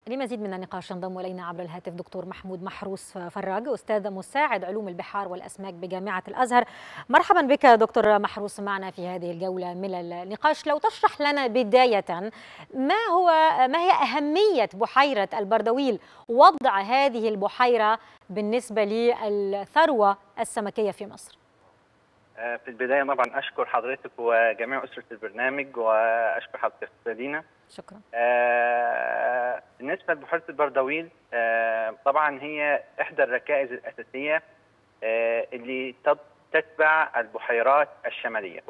لمزيد من النقاش ينضم إلينا عبر الهاتف دكتور محمود محروس فراج، أستاذ مساعد علوم البحار والأسماك بجامعة الأزهر. مرحبا بك دكتور محروس معنا في هذه الجولة من النقاش. لو تشرح لنا بداية ما هي أهمية بحيرة البردويل، وضع هذه البحيرة بالنسبة للثروة السمكية في مصر؟ في البداية طبعا أشكر حضرتك وجميع أسرة البرنامج، وأشكر حضرتك دينا. شكرا. بالنسبة لبحيرة البردويل، طبعا هي إحدى الركائز الأساسية اللي تتبع البحيرات الشمالية،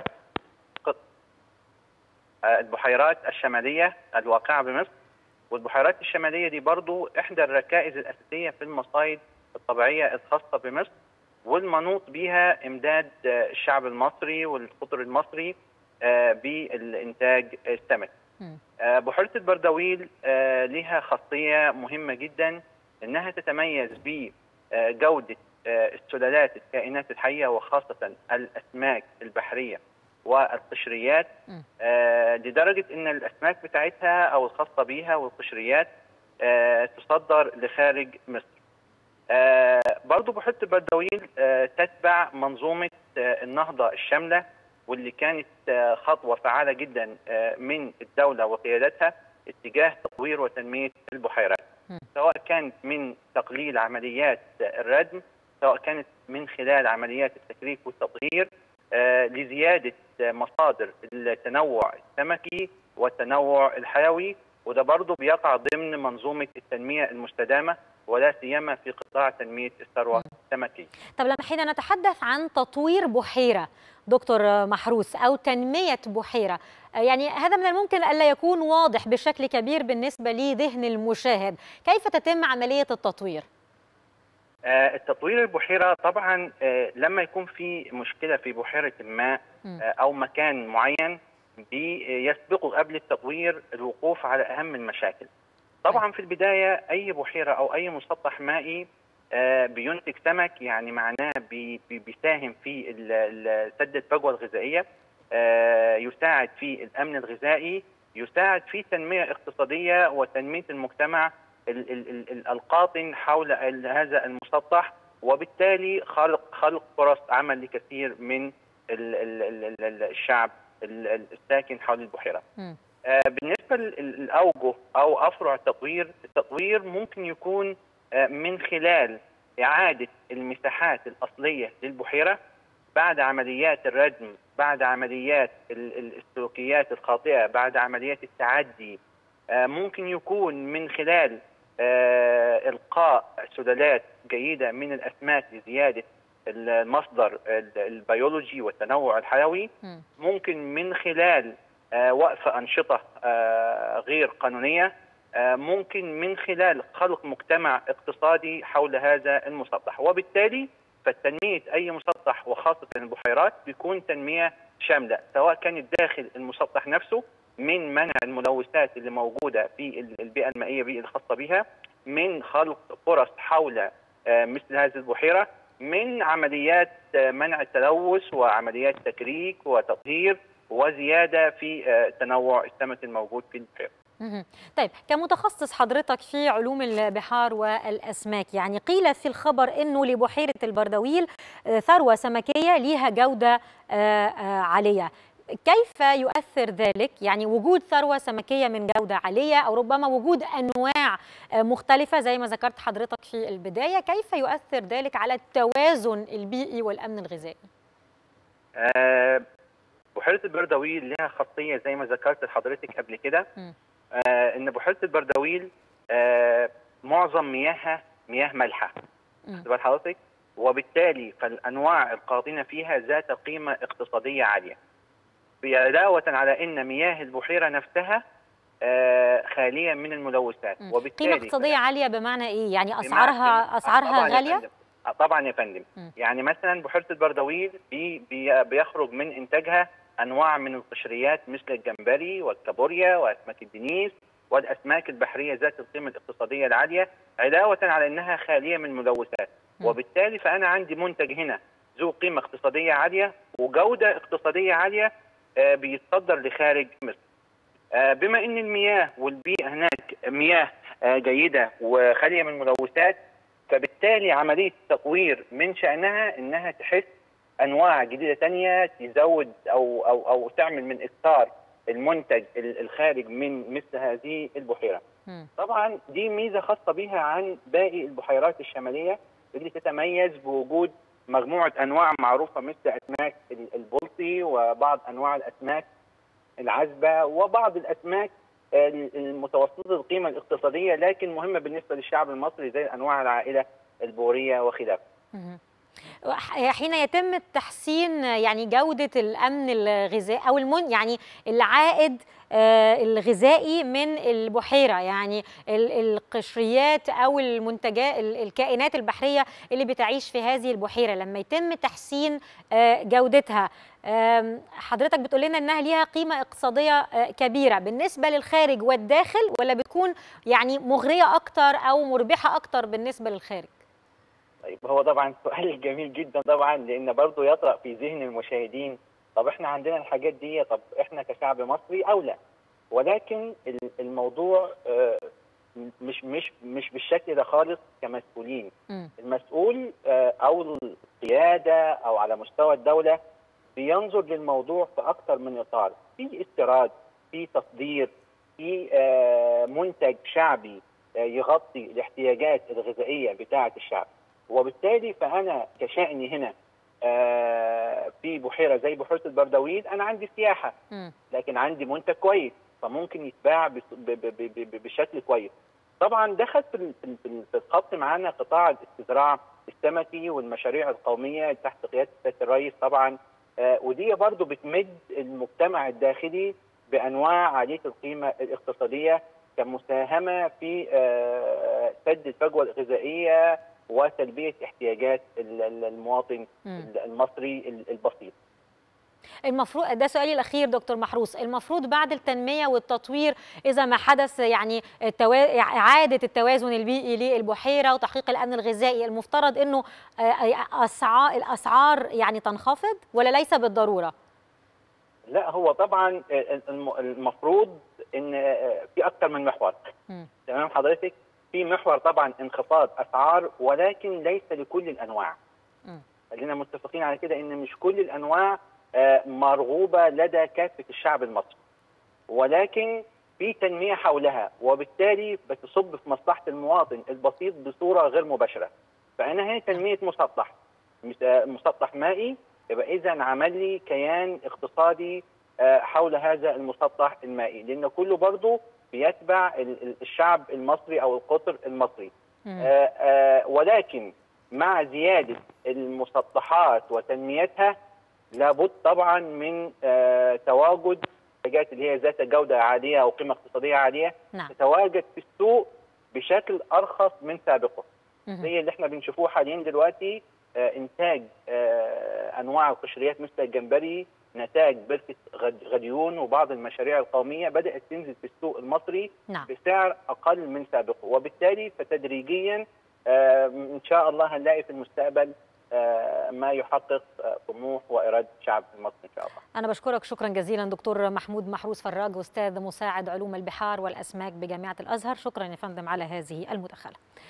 البحيرات الشمالية الواقعة بمصر. والبحيرات الشمالية دي برضو إحدى الركائز الأساسية في المصايد الطبيعية الخاصة بمصر، والمنوط بها إمداد الشعب المصري والقطر المصري بالإنتاج السمكي. بحيرة البردويل لها خاصية مهمة جدا، إنها تتميز بجودة السلالات الكائنات الحية، وخاصة الأسماك البحرية والقشريات، لدرجة إن الأسماك بتاعتها أو الخاصة بها والقشريات تصدر لخارج مصر. برضو بحيرة البردويل تتبع منظومة النهضة الشاملة، واللي كانت خطوة فعالة جدا من الدولة وقيادتها اتجاه تطوير وتنمية البحيرات، سواء كانت من تقليل عمليات الردم، سواء كانت من خلال عمليات التكريك والتطهير، لزيادة مصادر التنوع السمكي والتنوع الحيوي. وده برضو بيقع ضمن منظومة التنمية المستدامة، ولا سيما في قطاع تنمية الثروة السمكية. طب لما حين نتحدث عن تطوير بحيرة دكتور محروس أو تنمية بحيرة، يعني هذا من الممكن ألا يكون واضح بشكل كبير بالنسبة لذهن المشاهد، كيف تتم عملية التطوير؟ التطوير البحيرة طبعا لما يكون في مشكلة في بحيرة الماء أو مكان معين، بيسبقه قبل التطوير الوقوف على أهم المشاكل. طبعا في البداية أي بحيرة أو أي مسطح مائي بينتج سمك، يعني معناه بيساهم في سد الفجوة الغذائية، يساعد في الأمن الغذائي، يساعد في تنمية اقتصادية وتنمية المجتمع القاطن حول هذا المسطح، وبالتالي خلق فرص عمل لكثير من الشعب الساكن حول البحيرة. بالنسبة للأوجه أو أفرع التطوير ممكن يكون من خلال إعادة المساحات الأصلية للبحيرة بعد عمليات الردم، بعد عمليات السلوكيات الخاطئة، بعد عمليات التعدي. ممكن يكون من خلال إلقاء سلالات جيدة من الأسماك لزيادة المصدر البيولوجي والتنوع الحيوي. ممكن من خلال وقف أنشطة غير قانونية، ممكن من خلال خلق مجتمع اقتصادي حول هذا المسطح. وبالتالي فتنمية أي مسطح وخاصة البحيرات بيكون تنمية شاملة، سواء كانت داخل المسطح نفسه من منع الملوثات اللي موجودة في البيئة المائية الخاصة بها، من خلق فرص حول مثل هذه البحيرة، من عمليات منع التلوث وعمليات تكريك وتطهير، وزيادة في تنوع السمك الموجود في البحيرة. طيب، كمتخصص حضرتك في علوم البحار والأسماك، يعني قيل في الخبر أنه لبحيرة البردويل ثروة سمكية لها جودة عالية، كيف يؤثر ذلك؟ يعني وجود ثروة سمكية من جودة عالية، أو ربما وجود أنواع مختلفة زي ما ذكرت حضرتك في البداية، كيف يؤثر ذلك على التوازن البيئي والأمن الغذائي؟ بحيرة البردويل لها خاصية زي ما ذكرت لحضرتك قبل كده، إن بحيرة البردويل معظم مياهها مياه مالحة، خد بال حضرتك، وبالتالي فالأنواع القاطنة فيها ذات قيمة اقتصادية عالية، علاوة على أن مياه البحيرة نفسها خالية من الملوثات. وبالتالي قيمة اقتصادية عالية بمعنى إيه؟ يعني أسعارها غالية؟ طبعا يا فندم. يعني مثلا بحيرة البردويل بيخرج من إنتاجها أنواع من القشريات مثل الجمبري والكابوريا وأسماك الدنيس والأسماك البحرية ذات القيمة الاقتصادية العالية، علاوة على أنها خالية من الملوثات. وبالتالي فأنا عندي منتج هنا ذو قيمة اقتصادية عالية وجودة اقتصادية عالية بيتصدر لخارج مصر. بما أن المياه والبيئة هناك مياه جيده وخاليه من الملوثات، فبالتالي عمليه التطوير من شانها انها تحس انواع جديده ثانيه تزود او تعمل من اكثار المنتج الخارج من مثل هذه البحيره. طبعا دي ميزه خاصه بها عن باقي البحيرات الشماليه اللي تتميز بوجود مجموعه انواع معروفه مثل اسماك البلطي وبعض انواع الاسماك العذبه وبعض الاسماك المتوسطه القيمه الاقتصاديه لكن مهمه بالنسبه للشعب المصري زي انواع العائله البوريه وخلافه. حين يتم تحسين يعني جودة الأمن الغذائي أو يعني العائد الغذائي من البحيرة، يعني القشريات أو المنتجات الكائنات البحرية اللي بتعيش في هذه البحيرة لما يتم تحسين جودتها، حضرتك بتقول لنا أنها ليها قيمة اقتصادية كبيرة بالنسبة للخارج والداخل، ولا بتكون يعني مغرية أكتر أو مربحة أكتر بالنسبة للخارج؟ طيب هو طبعا سؤال جميل جدا طبعا، لان برضه يطرأ في ذهن المشاهدين طب احنا عندنا الحاجات دي، طب احنا كشعب مصري او لا؟ ولكن الموضوع مش بالشكل ده خالص. كمسؤولين المسؤول او القياده او على مستوى الدوله بينظر للموضوع في اكثر من اطار، في استيراد، في تصدير، في منتج شعبي يغطي الاحتياجات الغذائيه بتاعه الشعب. وبالتالي فانا كشأني هنا في بحيره زي بحيره البردويل انا عندي سياحه لكن عندي منتج كويس فممكن يتباع بشكل كويس. طبعا دخل في الخط معانا قطاع الاستزراع السمكي والمشاريع القوميه تحت قياده السيد الرئيس طبعا، ودي برضو بتمد المجتمع الداخلي بانواع عاليه القيمه الاقتصاديه كمساهمه في سد الفجوه الغذائيه وتلبيه احتياجات المواطن المصري البسيط. المفروض ده سؤالي الاخير دكتور محروس، المفروض بعد التنميه والتطوير اذا ما حدث يعني اعاده التوازن البيئي للبحيره وتحقيق الامن الغذائي، المفترض انه الاسعار يعني تنخفض ولا ليس بالضروره؟ لا هو طبعا المفروض ان في اكثر من محور. تمام حضرتك؟ في محور طبعا انخفاض اسعار ولكن ليس لكل الانواع. خلينا متفقين على كده ان مش كل الانواع مرغوبه لدى كافه الشعب المصري، ولكن في تنميه حولها وبالتالي بتصب في مصلحه المواطن البسيط بصوره غير مباشره. فانا هنا تنميه مسطح مائي، يبقى اذا عمل لي كيان اقتصادي حول هذا المسطح المائي، لان كله برضه بيتبع الشعب المصري او القطر المصري. ولكن مع زياده المسطحات وتنميتها لابد طبعا من تواجد منتجات اللي هي ذات جوده عاليه او قيمه اقتصاديه عاليه تتواجد في السوق بشكل ارخص من سابقه. زي اللي احنا بنشوفوه حاليا دلوقتي، انتاج انواع القشريات مثل الجمبري، نتاج بركه غديون وبعض المشاريع القوميه بدات تنزل في السوق المصري بسعر اقل من سابقه، وبالتالي فتدريجيا ان شاء الله هنلاقي في المستقبل ما يحقق طموح واراده الشعب المصري ان شاء الله. انا بشكرك شكرا جزيلا دكتور محمود محروس فراج، استاذ مساعد علوم البحار والاسماك بجامعه الازهر. شكرا يا فندم على هذه المداخله.